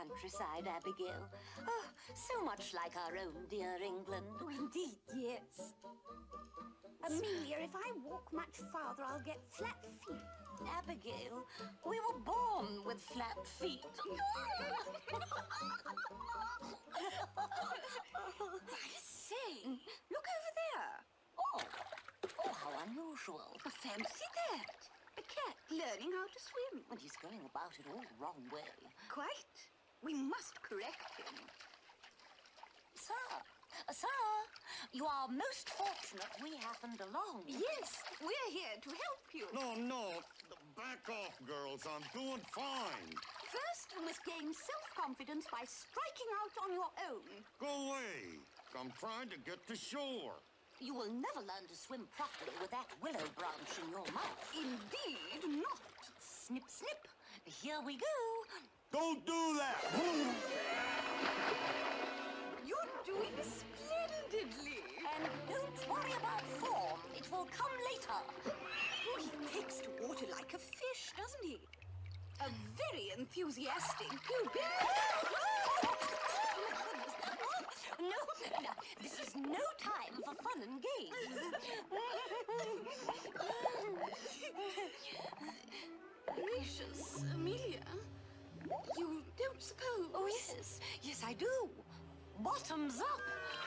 countryside, Abigail. Oh, so much like our own dear England. Oh, indeed, yes. Amelia, if I walk much farther, I'll get flat feet. Abigail, we were born with flat feet. I say, look over there. Oh, how unusual. Fancy that. A cat learning how to swim. And he's going about it all the wrong way. Quite. We must correct him. Sir, you are most fortunate we happened along. Yes, we're here to help you. No. Back off, girls. I'm doing fine. First, you must gain self-confidence by striking out on your own. Go away. I'm trying to get to shore. You will never learn to swim properly with that willow branch in your mouth. Indeed not. Snip, snip. Here we go. Don't do that! You're doing splendidly. And don't worry about form. It will come later. Oh, he takes to water like a fish, doesn't he? A very enthusiastic pupil. No, this is no time for fun and games. Gracious, Amelia. You don't suppose... Oh, yes, I do. Bottoms up.